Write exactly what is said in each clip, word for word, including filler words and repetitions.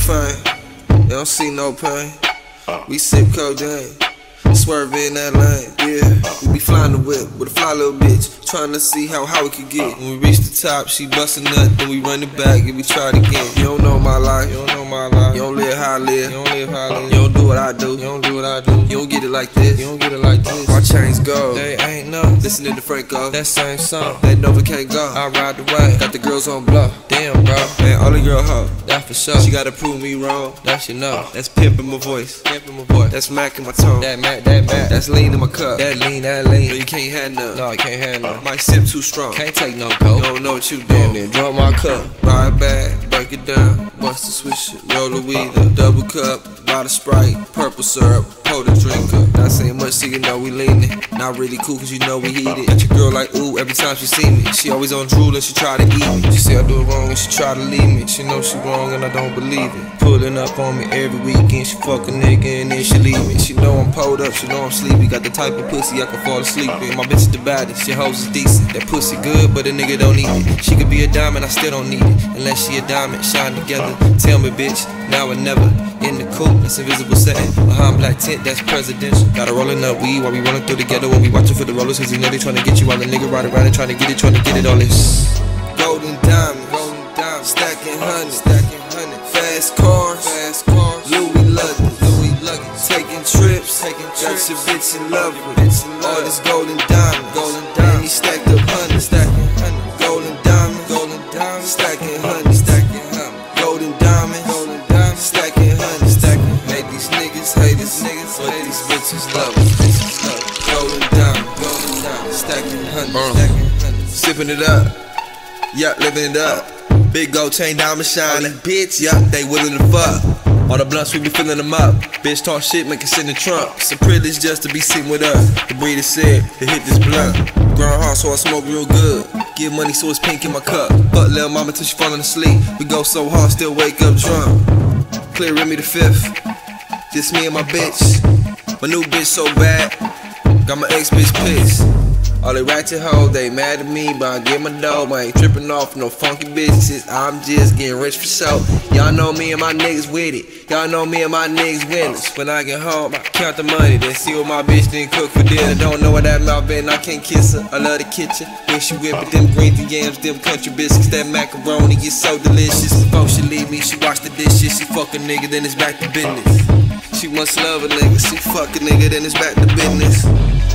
fame, they don't see no pain. We sip codeine, swerve in that lane, yeah. We be flying the whip with a fly little bitch, trying to see how high we could get. When we reach the top, she bustin' nut, then we run it back and we try it again. You don't know my life, you don't know my life. You don't live how I live, you don't live how I live. You don't do what I do, you don't do what I do. You don't get it like this, you don't get it like this. My chains go, they ain't no. Listen to the Franco, that same song, that Nova can't go. I ride the way, got the girls on blow. Damn, bro, man, all the girl hoe, that for sure. She gotta prove me wrong, that you know. That's pimpin' my voice, pimpin' my voice. That's Mac in my tone, that Mac, that Mac. That's lean in my cup, that lean, that lean. No, you can't have none, no, I can't have none. Might sip too strong, can't take no go. You don't know what you doing, then drop my cup. Buy it back, break it down, bust the switch it, roll the weed up, double cup, buy the Sprite, purple syrup, pour the drink up. Not saying much so you know we leanin', not really cool cause you know we heated. Got your girl like ooh every time she see me. She always on drool and she try to eat me. She say I do it wrong and she try to leave me. She know she wrong and I don't believe it. Pulling up on me every weekend, she fuck a nigga and then she leave me. She know I'm pulled up, she know I'm sleepy. Got the type of pussy I can fall asleep in. My bitch is the baddest, your hoes is decent. That pussy good but a nigga don't need it. She could be a diamond, I still don't need it. Unless she a diamond, shine together. Tell me bitch, now or never. In the coupe, that's invisible setting. Behind black tent, that's presidential. Gotta rollin' up weed while we rollin' through the ghetto. When we watchin' for the rollers, cause you know they tryna get you. While the nigga ride around and tryna get it, tryna get it all this. Golden diamonds, golden diamonds, stacking hundreds, stacking hundreds. Fast cars, fast cars, Louis luggage, Louis luggage. Taking trips, taking trips. Got your bitch in love with it. All this golden diamonds, golden diamonds. And he stacked up hundreds, stacking hundreds. Golden diamonds, golden diamonds, stacking hundreds, stacking hundreds. Golden diamonds, golden diamonds, stacking hundreds, stacking. Make these niggas hate us, niggas, but these bitches love us, bitches love us. Golden diamonds, golden diamonds, stacking hundreds, stacking hundreds. Sipping it up, yup, living it up. Big gold chain, diamond shining, bitch, yup, they willin' to fuck. All the blunts, we be filling them up. Bitch talk shit, make it sit in the trunk. It's a privilege just to be sitting with us. The breeder said to hit this blunt. Grown hard, so I smoke real good. Give money, so it's pink in my cup. Fuck lil' mama till she fallin' asleep. We go so hard, still wake up drunk. Clear Remy the fifth. Just me and my bitch. My new bitch so bad. Got my ex bitch pissed. All they ratchet hoes, they mad at me, but I get my dough. I ain't trippin' off no funky bitches. I'm just getting rich for show. Y'all know me and my niggas with it. Y'all know me and my niggas winners. When I get home, I count the money, then see what my bitch didn't cook for dinner. Don't know what that mouth been, I can't kiss her. I love the kitchen, when she whip it, them greens and yams, them country biscuits. That macaroni is so delicious. Before she leave me, she wash the dishes. She fuck a nigga, then it's back to business. She must love a nigga, she fuck a nigga, then it's back to business.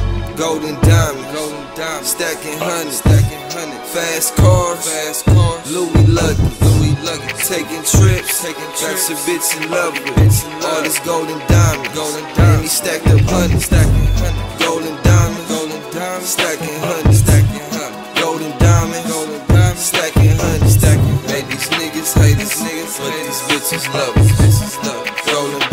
Golden diamonds, golden diamonds, stacking hundreds, stacking hundreds. Fast cars, fast cars, Louis luggage, Louis luggage. Taking trips, taking trips. Got your bitch in love with it. All this golden diamonds, golden diamonds. And he stacked up hundreds, stacking hundreds. Golden diamonds, golden diamonds, stacking hundreds, stacking hundreds. Golden diamonds, golden diamonds, stacking hundreds, stacking. Make these niggas hate us, niggas, but these bitches love us, bitches love us. Golden